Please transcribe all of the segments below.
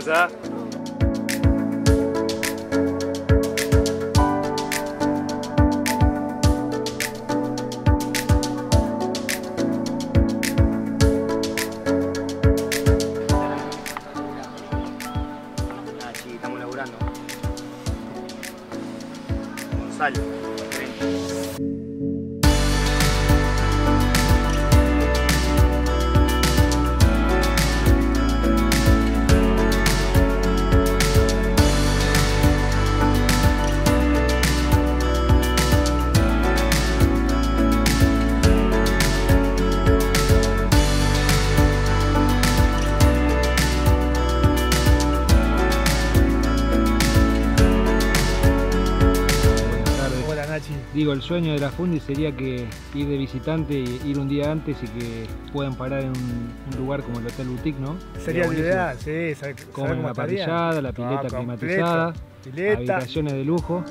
pasa? Sí, estamos laburando. Gonzalo. Digo, el sueño de la Fundi sería que ir de visitante, ir un día antes y que puedan parar en un lugar como el Hotel Boutique, ¿no? Sería lo ideal, sí. Comen la parrillada, la pileta climatizada, habitaciones de lujo.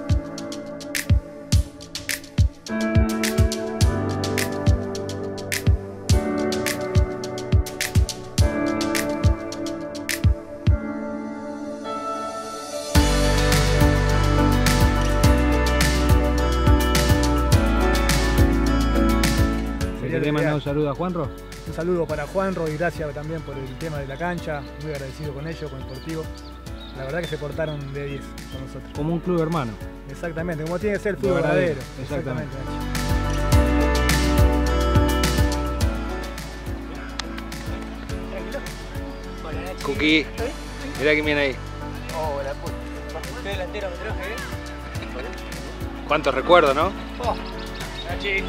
¿Le manda un saludo a Juanro? Un saludo para Juanro y gracias también por el tema de la cancha. Muy agradecido con ellos, con el Sportivo. La verdad que se portaron de 10 con nosotros. Como un club hermano. Exactamente, como tiene que ser el fútbol verdadero. Exactamente. Cookie, mirá quién viene ahí. Oh, la puta. ¿Usted delantero me traje? Cuántos recuerdos, ¿no? Oh, Nachi.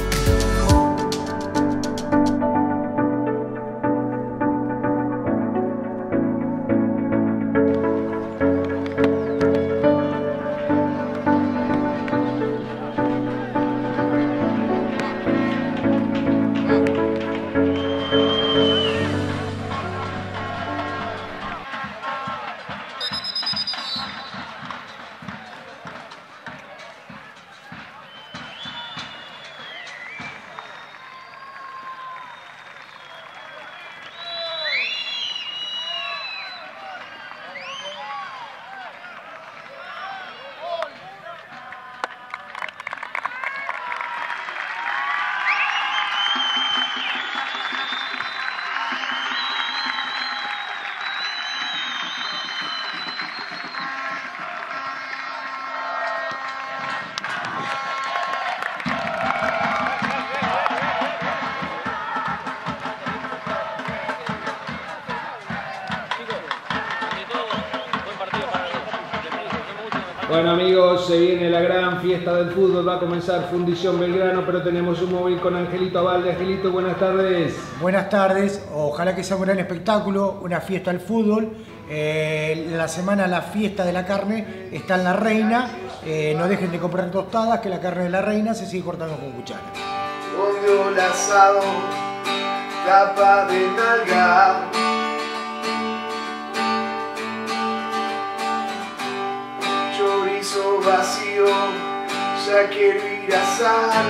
Bueno amigos, se viene la gran fiesta del fútbol, va a comenzar Fundición Belgrano, pero tenemos un móvil con Angelito Abalde. Angelito, buenas tardes. Buenas tardes, ojalá que sea un gran espectáculo, una fiesta del fútbol. La semana la fiesta de la carne está en La Reina, no dejen de comprar tostadas, que la carne de La Reina se sigue cortando con cuchara. Odio el asado, tapa de nalga. Chorizo vacío, ya quiero ir a asar.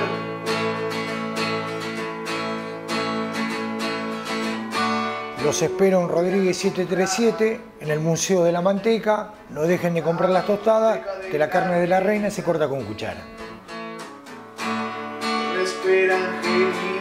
Los espero en Rodríguez 737, en el Museo de la Manteca. No dejen de comprar las tostadas, que la carne de La Reina se corta con cuchara. Me espera Angelito.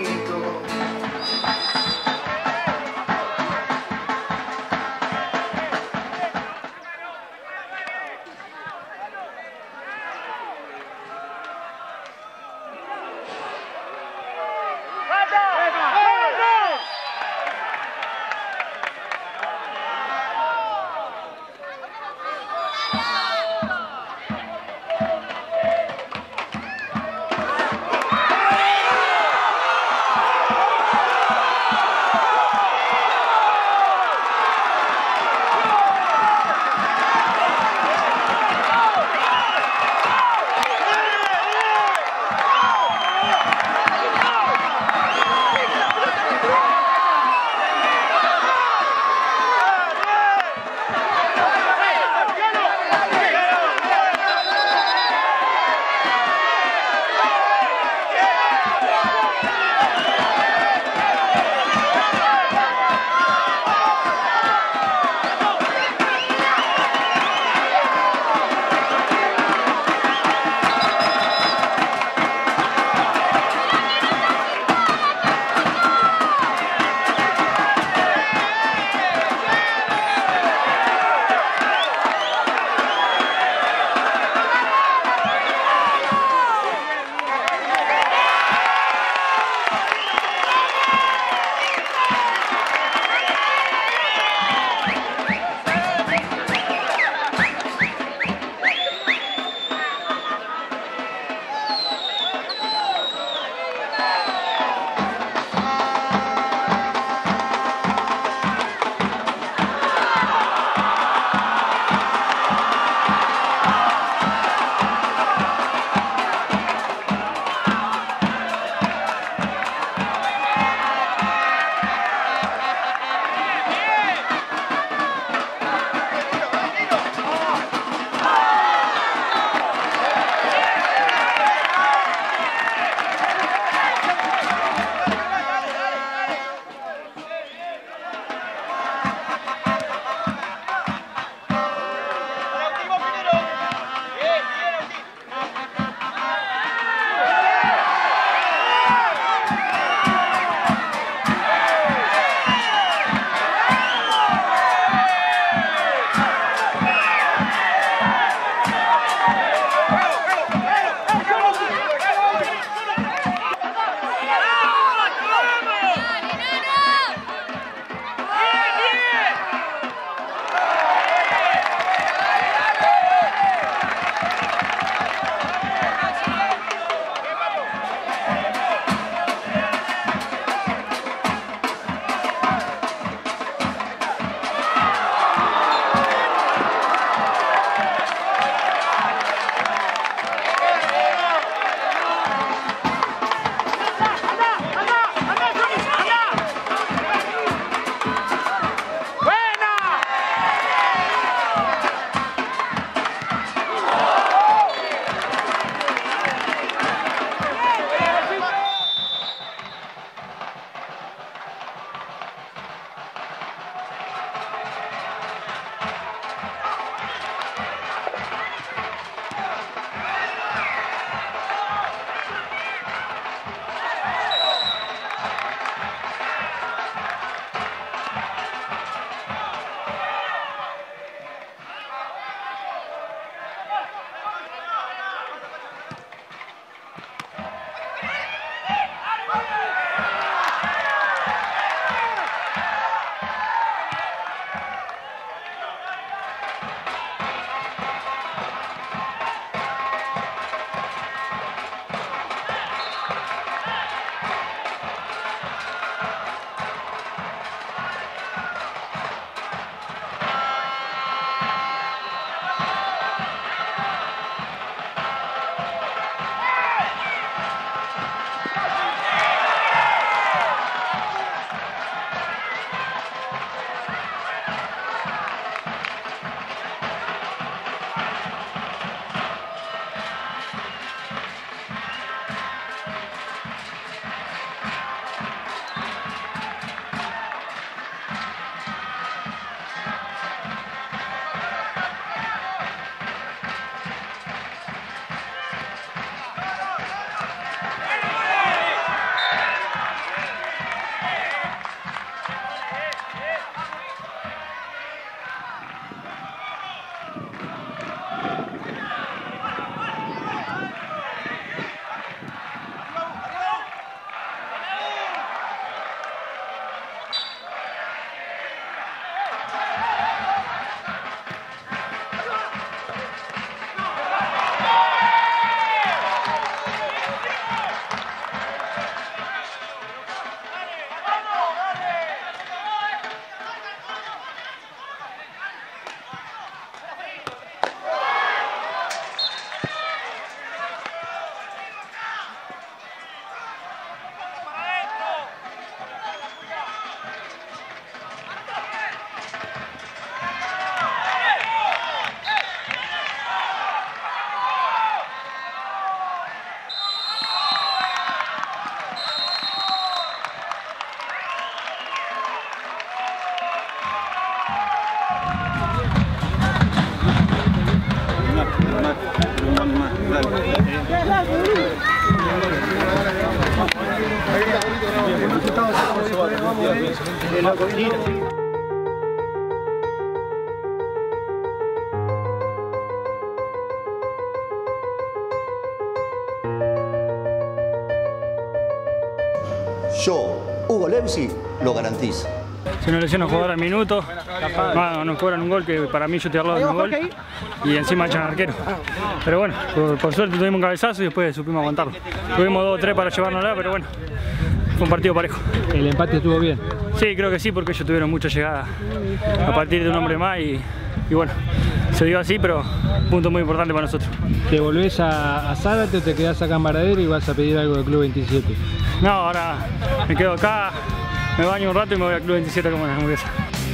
Yo, Hugo Levsi, lo garantizo. Se nos lesiona un jugador al minuto, nos cobran un gol que para mí yo estoy al lado de un gol y encima echan al arquero. Pero bueno, por suerte tuvimos un cabezazo y después supimos aguantarlo. Tuvimos 2 o 3 para llevárnosla, pero bueno, fue un partido parejo. ¿El empate estuvo bien? Sí, creo que sí, porque ellos tuvieron mucha llegada a partir de un hombre más y bueno, se dio así, pero punto muy importante para nosotros. ¿Te volvés a Zárate o te quedás acá en Varadero y vas a pedir algo del Club 27? No, ahora me quedo acá, me baño un rato y me voy al Club 27 como una hamburguesa.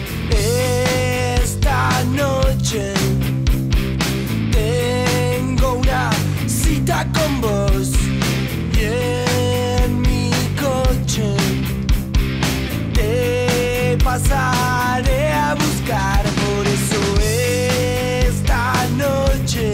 Esta noche tengo una cita con vos y en mi coche te pasaré a buscar. Por eso esta noche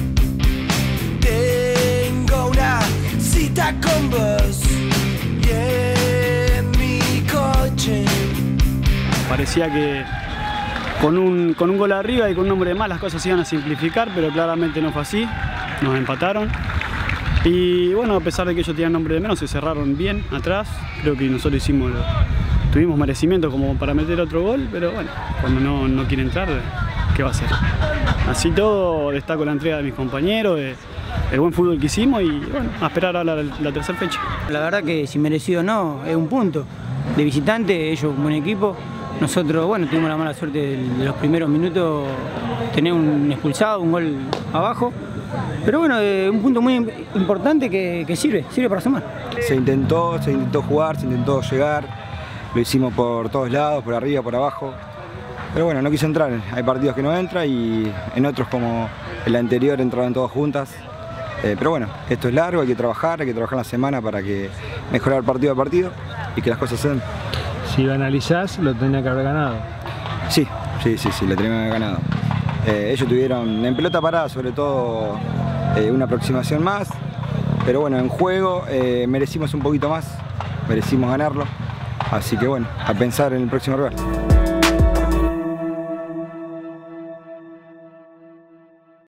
tengo una cita con vos y en mi coche. Parecía que con un gol arriba y con un hombre de más las cosas se iban a simplificar, pero claramente no fue así, nos empataron. Y bueno, a pesar de que ellos tenían hombre de menos, se cerraron bien atrás. Creo que nosotros tuvimos merecimiento como para meter otro gol, pero bueno, cuando no quiere entrar, ¿qué va a hacer? Así todo, destaco la entrega de mis compañeros, el buen fútbol que hicimos y bueno, a esperar ahora la tercera fecha. La verdad que si merecido o no, es un punto. De visitante, ellos un buen equipo. Nosotros, bueno, tuvimos la mala suerte de los primeros minutos tener un expulsado, un gol abajo. Pero bueno, un punto muy importante que sirve para sumar. Se intentó jugar, se intentó llegar, lo hicimos por todos lados, por arriba, por abajo. Pero bueno, no quiso entrar, hay partidos que no entra y en otros como el anterior entraban todos juntas. Pero bueno, esto es largo, hay que trabajar la semana para que mejorar partido a partido y que las cosas se den. Si lo analizás, lo tenía que haber ganado. Sí, lo tenía que haber ganado. Ellos tuvieron en pelota parada sobre todo una aproximación más, pero bueno, en juego merecimos un poquito más, merecimos ganarlo, así que bueno, a pensar en el próximo rival.